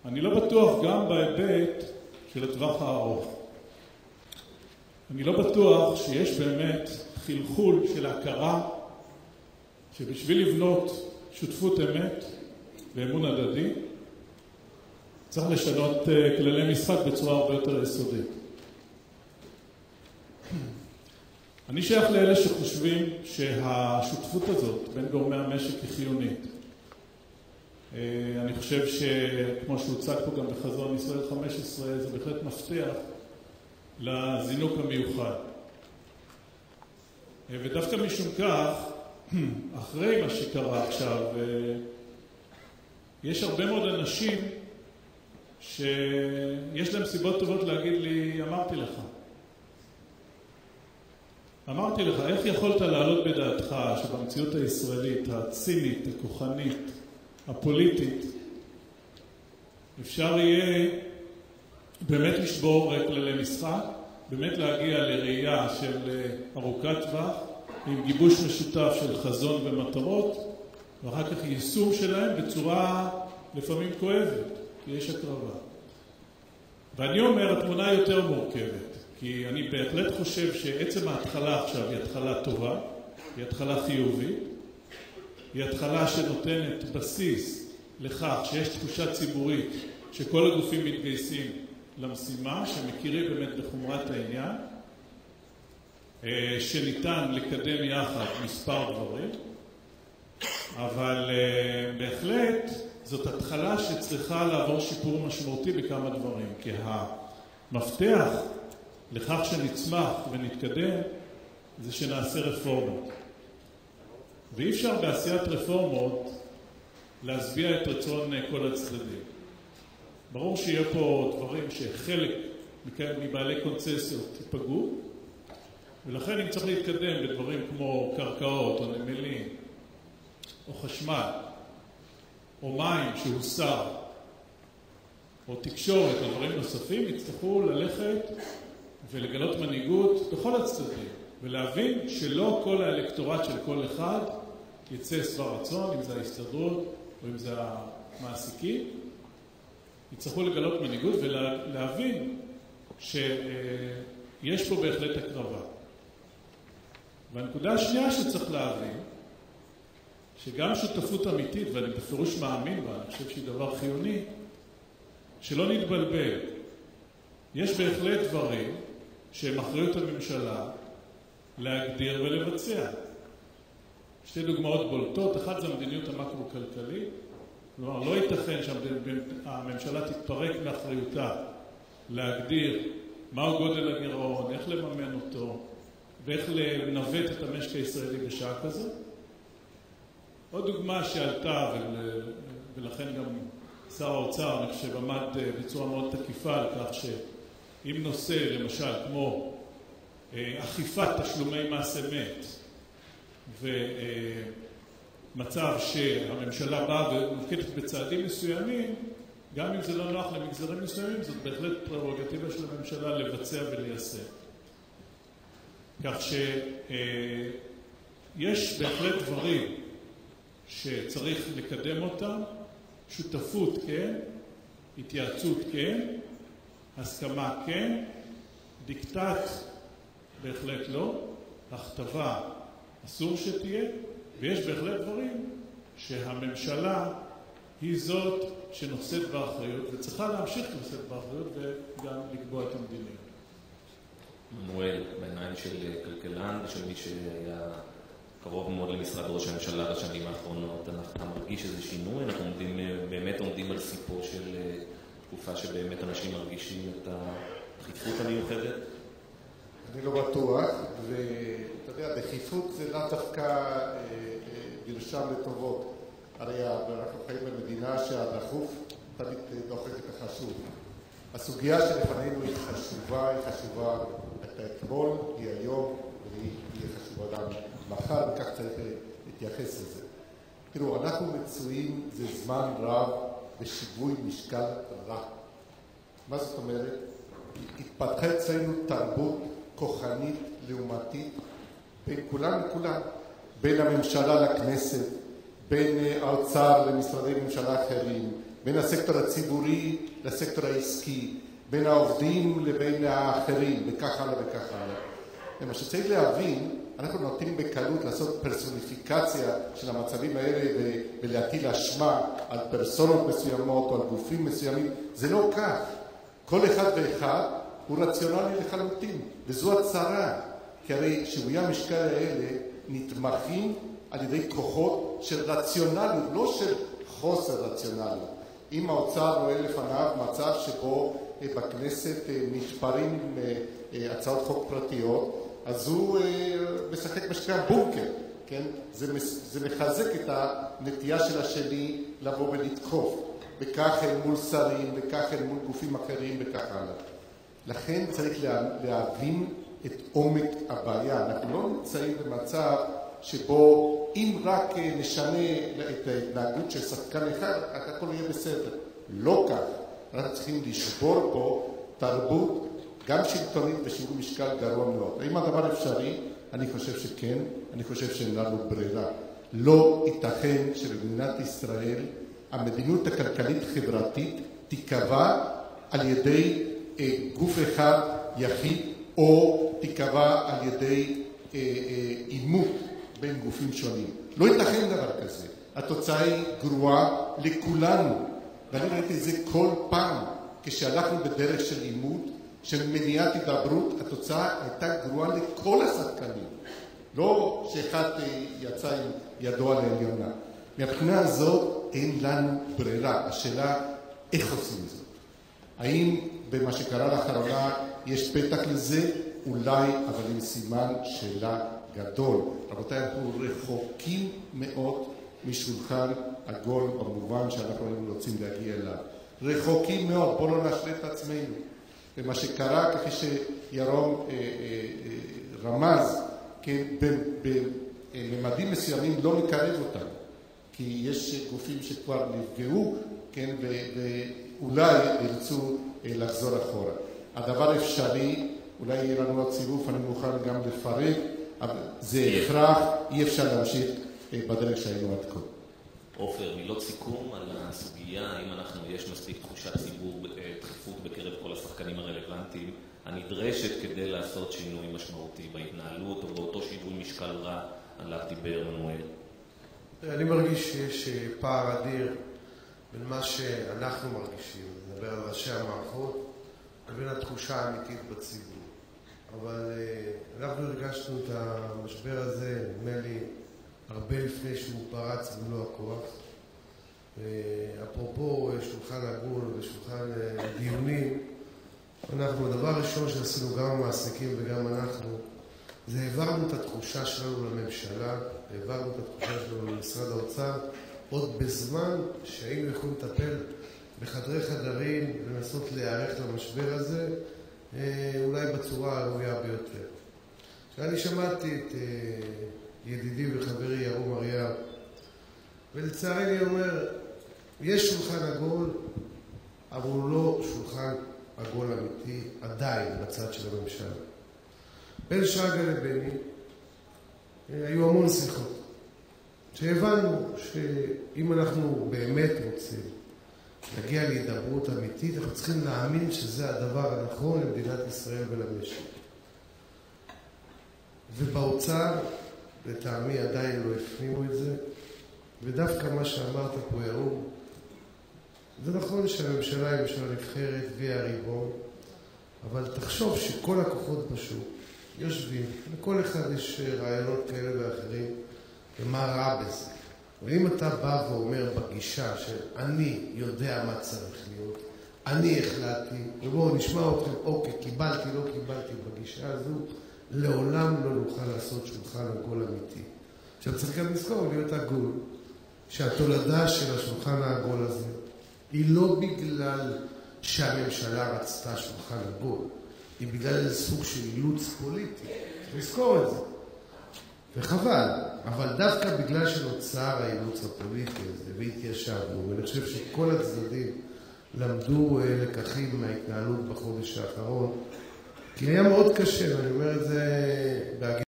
אני לא בטוח גם בהיבט של הטווח הארוך. אני לא בטוח שיש באמת חלחול של הכרה שבשביל לבנות שותפות אמת ואמון הדדי צריך לשנות כללי משחק בצורה הרבה יותר יסודית. אני שייך לאלה שחושבים שהשותפות הזאת בין גורמי המשק היא חיונית. אני חושב שכמו שהוצג פה גם בחזון ישראל 15 זה בהחלט מפתח לזינוק המיוחד. ודווקא משום כך, אחרי מה שקרה עכשיו, יש הרבה מאוד אנשים שיש להם סיבות טובות להגיד לי, אמרתי לך, איך יכולת לעלות בדעתך שבמציאות הישראלית, הצינית, הכוחנית, הפוליטית, אפשר יהיה באמת לשבור כללי משחק, באמת להגיע לראייה של ארוכת טווח, עם גיבוש משותף של חזון ומטרות, ואחר כך יישום שלהם בצורה לפעמים כואבת, כי יש הקרבה. ואני אומר, התמונה יותר מורכבת, כי אני בהחלט חושב שעצם ההתחלה עכשיו היא התחלה טובה, היא התחלה חיובית, היא התחלה שנותנת בסיס לכך שיש תחושה ציבורית שכל הגופים מתגייסים למשימה, שמכירים באמת בחומרת העניין, שניתן לקדם יחד מספר דברים, אבל בהחלט זאת התחלה שצריכה לעבור שיפור משמעותי בכמה דברים, כי המפתח לכך שנצמח ונתקדם זה שנעשה רפורמות. ואי אפשר בעשיית רפורמות להשביע את רצון כל הצדדים. ברור שיהיה פה דברים שחלק מבעלי קונצסיות ייפגעו, ולכן אם צריך להתקדם בדברים כמו קרקעות או נמלים או חשמל או מים שהוסר או תקשורת או דברים נוספים, יצטרכו ללכת ולגלות מנהיגות בכל הצדדים ולהבין שלא כל האלקטורט של כל אחד יצא שבע רצון, אם זה ההסתדרות או אם זה המעסיקים. יצטרכו לגלות מנהיגות ולהבין שיש פה בהחלט הקרבה. והנקודה השנייה שצריך להבין, שגם שותפות אמיתית, ואני בפירוש מאמין בה, אני חושב שהיא דבר חיוני, שלא נתבלבל. יש בהחלט דברים שהם אחריות הממשלה להגדיר ולבצע. שתי דוגמאות בולטות, אחת זה המדיניות המקרו-כלכלית, כלומר, לא ייתכן שהממשלה תתפרק מאחריותה להגדיר מהו גודל הגירעון, איך לממן אותו, ואיך לנווט את המשק הישראלי בשעה כזו. עוד דוגמה שעלתה, ולכן גם שר האוצר, אני חושב, עמד בצורה מאוד תקיפה על כך שאם נושא, למשל, כמו אכיפת תשלומי מס אמת, ומצב שהממשלה באה ונוקטת בצעדים מסוימים, גם אם זה לא נוח למגזרים מסוימים, זאת בהחלט פררוגטיבה של הממשלה לבצע וליישם. כך שיש בהחלט דברים שצריך לקדם אותם, שותפות כן, התייעצות כן, הסכמה כן, דיקטט בהחלט לא, הכתבה אסור שתהיה, ויש בהחלט דברים שהממשלה היא זאת שנושאת באחריות, וצריכה להמשיך לשאת באחריות וגם לקבוע את המדיניות. מנואל, בעיניים של כלכלן ושל מי שהיה קרוב מאוד למשרד ראש הממשלה בשנים האחרונות, אתה מרגיש איזה שינוי? אנחנו באמת עומדים על סיפור של תקופה שבאמת אנשים מרגישים את הדחיפות המיוחדת? אני לא בטוח, ואתה יודע, דחיפות זה לא דווקא דרשם לטובות. הרי אנחנו חיים במדינה שהדחוף תמיד דוחק את החשוב. הסוגיה שלפנינו היא חשובה, הייתה אתמול, היא היום, והיא חשובה גם מחר, וכך צריך להתייחס לזה. תראו, אנחנו מצויים זה זמן רב בשיווי משקל רע. מה זאת אומרת? התפתחה אצלנו תרבות כוחנית, לעומתית, בין כולם לכולם, בין הממשלה לכנסת, בין האוצר למשרדי ממשלה אחרים, בין הסקטור הציבורי לסקטור העסקי, בין העובדים לבין האחרים, וכך הלאה וכך הלאה. ומה שצריך להבין, אנחנו נוטים בקלות לעשות פרסוניפיקציה של המצבים האלה ולהטיל אשמה על פרסונות מסוימות או על גופים מסוימים. זה לא כך. כל אחד ואחד הוא רציונלי לחלוטין, וזו הצרה. כי הרי שיווי המשקל האלה נתמכים על ידי כוחות של רציונליות, לא של חוסר רציונליות. אם האוצר רואה לפניו מצב שבו בכנסת נתפרים הצעות חוק פרטיות, אז הוא משחק משקע בונקר, כן? זה מחזק את הנטייה של השני לבוא ולתקוף, וכך מול שרים, וכך מול גופים אחרים, וכך הלאה. לכן צריך להבין את עומק הבעיה. אנחנו לא נמצאים במצב שבו אם רק נשנה את ההתנהגות של שחקן אחד, הכל יהיה בסדר. לא כך. אנחנו צריכים לשבור פה תרבות, גם שלטונית ושיווי משקל גרוע מאוד. האם הדבר אפשרי? אני חושב שכן. אני חושב שאין לנו ברירה. לא ייתכן שבמדינת ישראל המדיניות הכלכלית-חברתית תיקבע על ידי גוף אחד יחיד, או תיקבע על ידי אימות בין גופים שונים. לא ייתכן דבר כזה. התוצאה היא גרועה לכולנו. ואני ראיתי את זה כל פעם כשהלכנו בדרך של אימות, של מניעת הידברות, התוצאה הייתה גרועה לכל השחקנים. לא שאחד יצא עם ידו על העליונה. מהבחינה הזאת אין לנו ברירה. השאלה איך עושים זאת? האם במה שקרה לאחרונה יש פתח לזה? אולי, אבל עם סימן שאלה גדול. רבותיי, אנחנו רחוקים מאוד משולחן עגול במובן שאנחנו רוצים להגיע אליו. רחוקים מאוד, בואו לא נשלה את עצמנו. ומה שקרה, כפי שירום רמז, בממדים מסוימים לא מקרב אותנו. כי יש גופים שכבר נפגעו, כן, ואולי ירצו לחזור אחורה. הדבר אפשרי, אולי יהיה לנו עוד סיבוב, אני מוכן גם לפרק, אבל זה הכרח, אי אפשר להמשיך בדרך שהיינו עד כה. עופר, מילות סיכום על הסוגיה, האם יש מספיק תחושת דחיפות בקרב כל השחקנים הרלוונטיים הנדרשת כדי לעשות שינוי משמעותי בהתנהלות או באותו שיווי משקל רע עליו דיבר מנואל? אני מרגיש שיש פער אדיר בין מה שאנחנו מרגישים, נדבר על ראשי המערכות, לבין התחושה האמיתית בציבור. אבל אנחנו הרגשנו את המשבר הזה, נדמה לי, הרבה לפני שהוא פרץ במלוא הכוח. אפרופו שולחן עגול ושולחן דיונים, הדבר הראשון שעשינו גם המעסיקים וגם אנחנו, זה העברנו את התחושה שלנו לממשלה, העברנו את התחושה שלנו למשרד האוצר, עוד בזמן שהיינו יכולים לטפל בחדרי חדרים ולנסות להיערך למשבר הזה, אולי בצורה הראויה ביותר. כשאני שמעתי את ידידי וחברי ירום אריאב, ולצערי אני אומר, יש שולחן עגול, אבל הוא לא שולחן עגול אמיתי, עדיין בצד של הממשלה. בין שרגא לביני היו המון שיחות, שהבנו שאם אנחנו באמת רוצים להגיע להידברות אמיתית, אנחנו צריכים להאמין שזה הדבר הנכון למדינת ישראל ולמשק. ובאוצר, לטעמי עדיין לא הפנימו את זה, ודווקא מה שאמרת פה ירום, זה נכון שהממשלה היא ממשלה נבחרת והיא הריבון, אבל תחשוב שכל הכוחות בשוק יושבים, לכל אחד יש רעיונות כאלה ואחרים, ומה רע בזה? ואם אתה בא ואומר בגישה של אני יודע מה צריך להיות, אני החלטתי, ובואו נשמע אתכם, אוקיי, קיבלתי, לא קיבלתי, בגישה הזו, לעולם לא נוכל לעשות שולחן עגול אמיתי. עכשיו צריך גם לזכור, להיות עגול, שהתולדה של השולחן העגול הזה, היא לא בגלל שהממשלה רצתה שולחן עגול, היא בגלל איזה סוג של אילוץ פוליטי. צריך לזכור את זה. וחבל, אבל דווקא בגלל שנוצר האילוץ הפוליטי הזה, והתיישבנו, ואני חושב שכל הצדדים למדו לקחים מההתנהלות בחודש האחרון, כי היה מאוד קשה, ואני אומר את זה בהגיע.